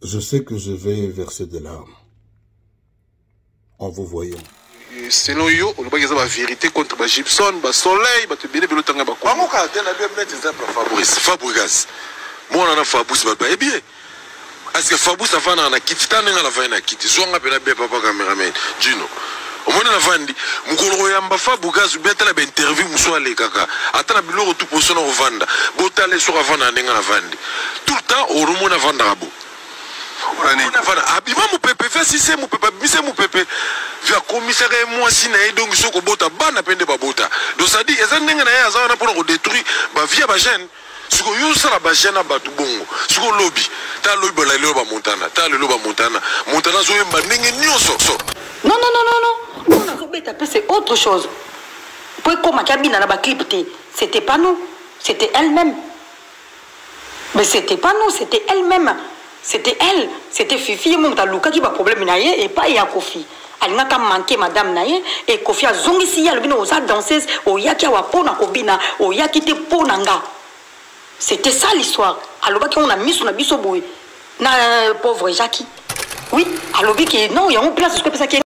Je sais que je vais verser des larmes en vous voyant. Selon yo, on va dire la vérité contre la Gibson, le soleil, le bien de l'autre. Comment Fabrice, Fabregas. Moi, on a Fabrice, eh bien. Est-ce que Fabrice a fait un kit, t'as un la vaina kit, soit on a bien papa caméraman, Gino. Au moins, on a vendu. Mon collègue a fait Fabregas, bien t'as la interview, monsieur les caca. Attends, la billet tout pour son vendre. Botalé sur la vente, on a vendu. Tout le temps, au moins, on a vendu à bout. Abima mon pépé, fais si c'est mon pépé, c'est mon pépé. Via commissaire moi si naï donc ce qu'on bota ban à peine de babota. Donc ça dit, ils ont n'engagé à ça on a pour détruire, bah via bagène. Ce qu'on use ça la bagène à batu bongo. Ce qu'on lobby, t'as lobby la loba montana, t'as le loba montana, montana zo yemba n'engagé ni osso. Non. On a robé tapé c'est autre chose. Pour comme ma cabine à la clipté, c'était pas nous, c'était elle-même. Mais c'était pas nous, c'était elle-même. C'était elle, c'était Fifi, mon Luka qui va problème naie et pas ya Kofi. Elle n'a qu'à manquer madame naie et Kofi a zongi si ya le bino aux danseuse au yaki wa pona kobina au yaki te ponanga. C'était ça l'histoire. Alors qu'on a mis son abisso boy. Na pauvre Jackie. Oui, alors que non, il y a une place ce que ça qui est.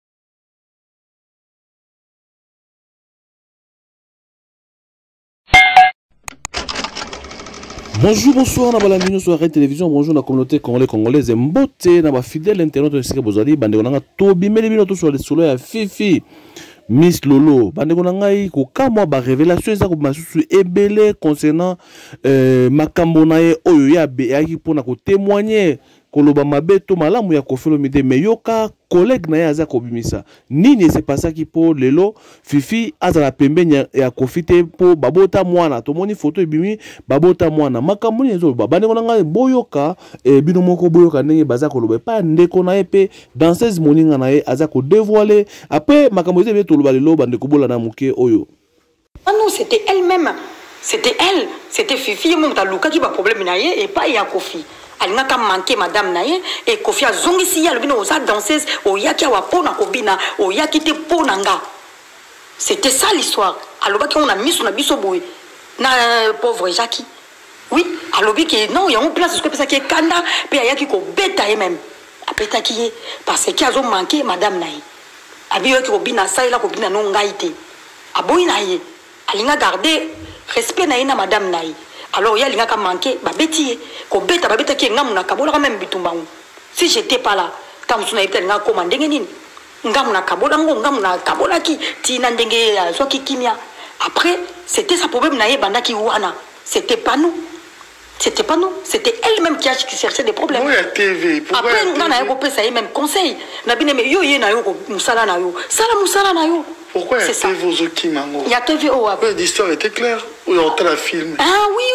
Bonjour, bonsoir, na la sur la télévision, bonjour la communauté congolaise, mbote, na fidèle internaute de Sika Bozali, bande konanga tobi mele bino to sur le solo ya Fifi, Miss Lolo, bande konanga yi ko kamwa ba révélation eza ko masusu ebele concernant makambo na ye oyo ya be yaki pona ko témoigner koloba mabeto malamu ya Koffi Olomide mais yoka collègue na ye aza kobimisa nini se pasaki po lelo Fifi azala pembeni ya Koffi te po babota mwana tomoni photo ebimi babota mwana makambo ni ezo babande konanga boyoka bino moko boyoka ndenge baza koloba pa ndeko na ye pe danseuse moninga na ye aza ko dévoiler après makambo eze be toloba lelo bande kobola na muke oyo. Ah non, c'était elle-même. C'était elle, c'était Fifi mon Luka qui va problème na ye et pas ya Koffi. Elle n'a qu'à manquer madame naie et Kofi a zongi si ya le bino aux danseuse au yaki wa pona kobina au yaki te ponanga. C'était ça l'histoire. Alors qu'on a mis son abisso boy. Na pauvre Jackie. Oui, alors que non, il y a une place ce que ça qui est kanda puis il y a qui ko beta même. Apeta qui est parce qu'il a manqué madame naie. Abi yo ki kobina ça ila kobina non ngaite. Aboyi naie. Alinga garder respect naie na madame naie. Alors il y a l'inga manqué, bah bêtier, ko beta qui est ngamuna kabola même bitumbangu. Si j'étais pas là, quand on a été l'inga commandé nini, ngamuna kabola ngamuna kabola qui tina ndenge so ki kimia. Après c'était sa problème naie banda ki wana. C'était pas nous. C'était pas nous, c'était elle-même qui cherchait des problèmes. Oui, la TV. Pourquoi après on a eu ça même conseil. Na bine me yo na yo musala na yo. Sala musala na yo. Pourquoi il y a TV aux Okimango? Il y a TV au après. L'histoire était claire. Ou on t'a la film. Ah oui.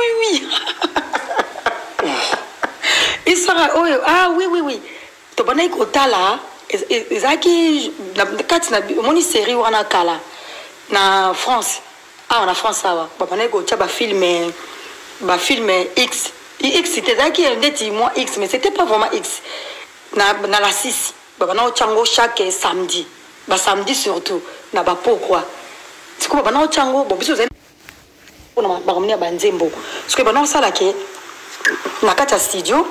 Histoire, ah oui. To bana ko tala ezaki na kati na moni série wana kala na France. Ah na France ça va. Bana ko tcha ba film X. X c'était zaki ndeti moi X mais c'était pas vraiment X. Na la 6. Bana chango chaque samedi. Ba samedi surtout na ba pourquoi c'est quoi bana chango bo biso on a baromnia banzembo parce que bana sala ke na kata studio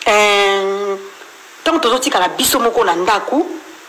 tant tozoti kala biso moko na ndaku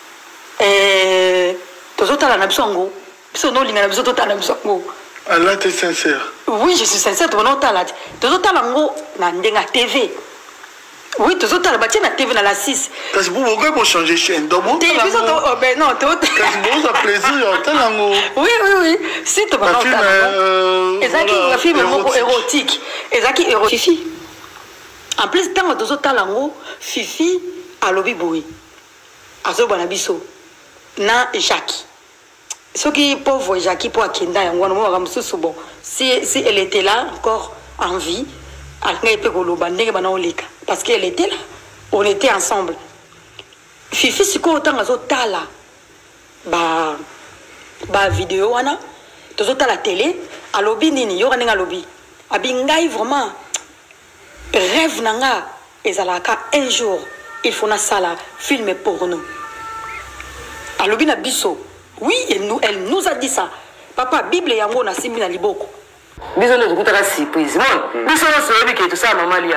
tozotala na biso ngo biso no linga na biso totala na biso ngo. Allah t'es sincère? Oui, je suis sincère, tozotala ngo na ndenga TV. Oui, tout ça, la TV dans la 6. Parce que vous pouvez changer de chaîne. Donc, vous avez non, tu as plaisir. Oui. Si tu as un film érotique. Fifi. En plus, tant que tu as Fifi a lobby boy. Azo Banabiso. Na Jackie. Ce qui est pauvre Jackie pour Akenda, si elle était là, encore en vie, parce qu'elle était là, on était ensemble. Fifi si ko autant azo tala ba vidéo wana tozo tala télé à lobby nini yo nga lobby abingai vraiment rêve nanga ezalaka un jour il faut na sala film porno à lobby na biso. Oui, elle nous a dit ça. Papa Bible yango na simbi na liboko. Désolé, je vous ai surprise. Bon, nous sommes sur le tout ça, maman, lié à ma vie.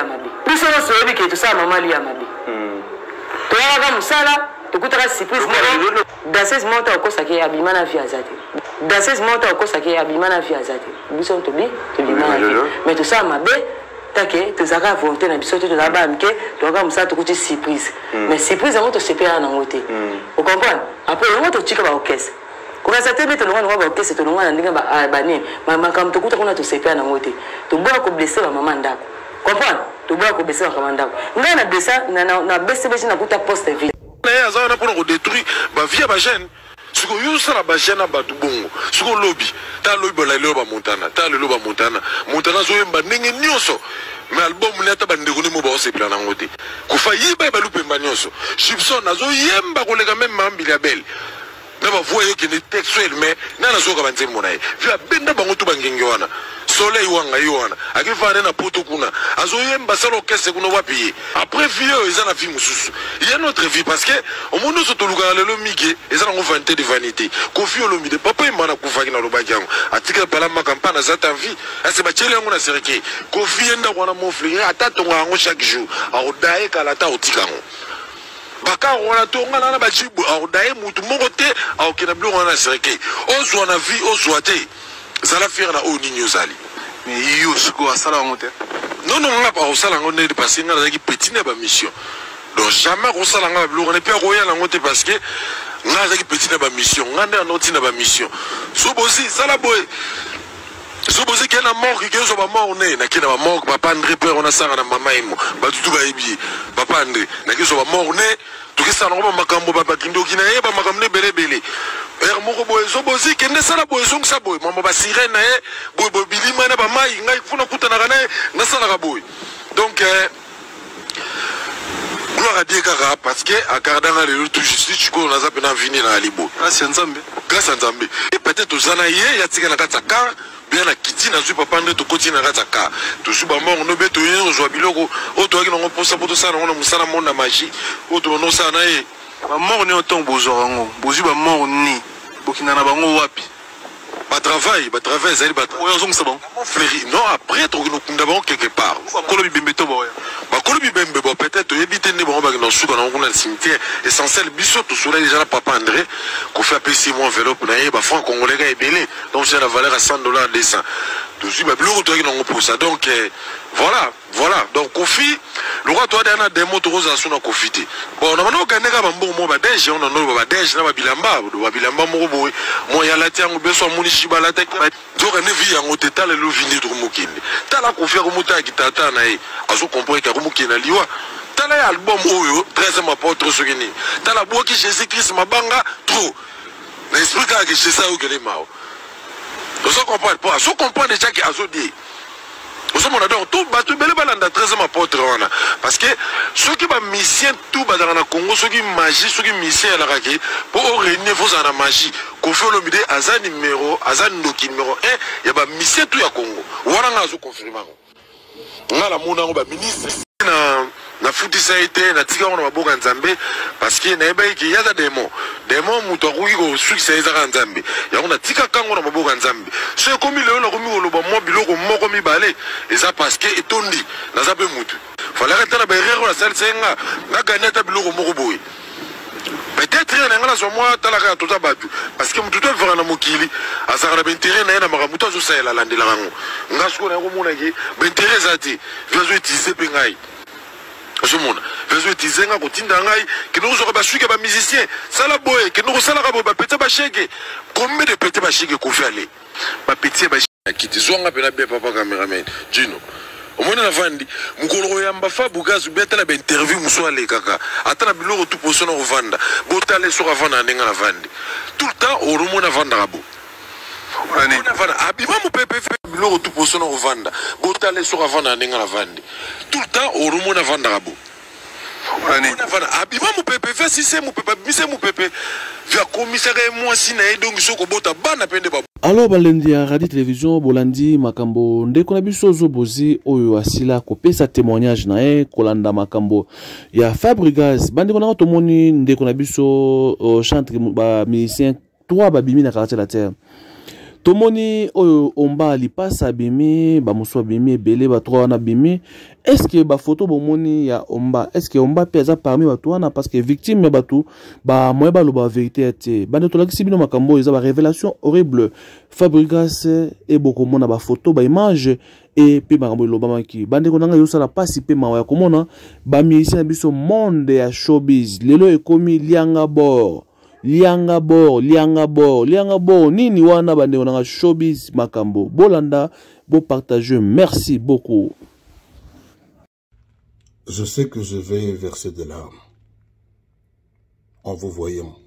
biso no soyebi ke to sa mama li ya mabe to ya ga musala to kutaka surprise danseuse monta okosaki abimana fi azate danseuse monta okosaki abimana fi azate biso to bi to bimana fi mais to sa mabe take to zaka volonté na biso to za ba mke to ga musala to kuti surprise mais surprise ngo to sepela na ngote vous comprenez après ngo to chika ba okese kuna sa tebe to ngo ba okese to ngo na ndinga ba ne mama kam to kuta kuna to sepela na ngote to boa ko blesser ba mama ndako comprendre to boa ko blesser ba mama ndako nga na blesser na blesser besi na kuta poste vie na azana pour détruire ba vie ba jeune siko yusa na ba jeune ba tubongo siko lobby ta lobby la loba montana ta le loba montana zo yemba ndenge nyoso mais album neta ba ndeko ni mo ba o sepela na ngote ko fa yiba ba lupe mbanyoso Gibson nazo yemba ko lega même mambili ya belle na ba voye que ne textuel mais na nazo ka banze mona ye via benda bango tu bangenge wana soleil wanga yona akifana na poto kuna azo yemba salo kese kuna wapi après vieux ils en a vie mususu il y a notre vie parce que au monde so to luka lelo mike ils en ont vanité de vanité Kofi Olomide papa imana kufaki na lobaki yango atika pala makampana za ta vie ase ba chele yango na sereke Kofi enda kwana mo frère atata ngo chaque jour aodaye kala ta otikango baka wana to ngana na bachibu aodaye mutu moko te aokena blo wana sereke ozwa na vie ozwa te zala faire na o ninyo zali mais yo siko asala ngote non nga pa osala ngone parce que nga ki petit na ba mission donc jamais osala nga blo on est pas royal ngote parce que nga ki petit na ba mission nga na noti na ba mission so bosi sala boy so bosi ke na mort ke so ba mort ne na ke na ba mort papa André père on a ça na mama imo ba tutu ba ebi papa André na ke so ba mort ne to ke sa no makambo papa kindo kina ye ba makambo ne bele er moko boy so bosi kende sala boy so ngsa boy mama ba sirene boy boy bilima na ba mai ngai funa kutana kana na sala ka boy donc gloire à Dieu kaka parce que à Kardanga le tout justice tu connais ça pena venir na libo grâce à Nzambe et peut-être aux anaye ya tika na kataka bien na kiti na zupa pande to koti na kataka to suba mort no beto yo zo biloko o to akino posa poto sana na musana mona magie o to no sana e ba mort ni autant bozorango bozu ba mort ni bokina na bango wapi ba travail zali ba oyo zo msaba fléri non après to no kunda bango quelque part ko lo bimbeto ba ba ko lo bimbe ba peut-être éviter ne bon ba no suka na ngona cimetière essentiel biso to sola déjà la papa André ko fait appeler 6 mois enveloppe na ye ba franc congolais ga ebelé donc c'est la valeur à $100 descend to su ba bloko to akino pour ça donc voilà donc Kofi le roi toi dana demo to roza suna Kofi te bon na no ganeka ba mbongo ba deje on no ba deje na ba bilamba mo boy mo ya la tiango beso munishi ba la tek zo ka ne vi yango te tala lo vindi to mokinde tala Kofi ko muta kitata na e azo comprendre ka mokina liwa tala ya album oyo 13e apôtre sokini tala boki Jésus Christ mabanga trop na esprit ka ke Jésus o kele mao ozo comprendre pas azo comprendre déjà que azo dit ozo mona donc tout batu bele balanda 13e apôtre wana parce que ceux qui ba mission tout ba dans na Congo ceux qui magie ceux qui mission la kaki pour réunir faut na magie Kofi Olomide aza numéro 1 ya ba mission tout ya Congo wana ngazo confirmer ngala mona ba ministre na futi saite na tika ona maboka Nzambe parce que na eba ki yaza demo muto akuki ko succès za Nzambe ya ona tika kango na maboka Nzambe so komi leo na komi oloba mo biloko moko mibale eza parce que etondi na za pe mutu fallait arrêter na berero la salle senga na gagner ta biloko moko boy peut-être na ngala so moi talaka tota batu parce que mutu to vera na mokili azara na intérêt na makamuto zo sala landela rango ngasko na ko mona ki intérêt zati vezo utiliser pe ngai je mona vezo utiliser nga ko tinda ngai que nous aura ba suka ba musicien sala boy que nous sala ka ba petit ba cheke combien de petit ba cheke ko faire ba petit ba kiti zonga pe na be papa cameraman Gino omona na vandi mukolo yamba fa bugazu beta na ba interview muswale kaka atana biloko tout poso na vanda botale so vanda ndenga na vandi tout le temps oromo na vanda rabo ani abima mu pepe biloko tout poso na vanda botale so vanda ndenga na vandi tout le temps oromo na vanda rabo ani abima mu pepe fa si c'est mu pepe mise mu pepe via commissariat moi si na donc soko bota bana pende ba. Alors balendi ya radio télévision bolandi makambo ndeko na biso zobozi oyo asila kopesa témoignage na e kolanda makambo ya Fabregas bandeko na tomoni ndeko na biso chantre ba musicien 3 babimi na quartier la terre Tomoni oyo omba lipasa bimi ba muso bimi belé ba trois na bimi. Est-ce que ba photo bomoni ya omba, est-ce que omba pesa parmi ba toana parce que victime ya batu ba moye ba loba vérité ate bande to lakisi bino makambo eza ba révélation horrible. Fabregas et beaucoup mona ba photo ba image et puis makambo loba maki bande ko nanga yo sala pasi pe mawa ya komona ba musicien biso monde ya showbiz lelo ekomi lianga bor nini wana bande ko nanga showbiz makambo bolanda bo partager. Merci beaucoup. Je sais que je vais verser des larmes en vous voyant.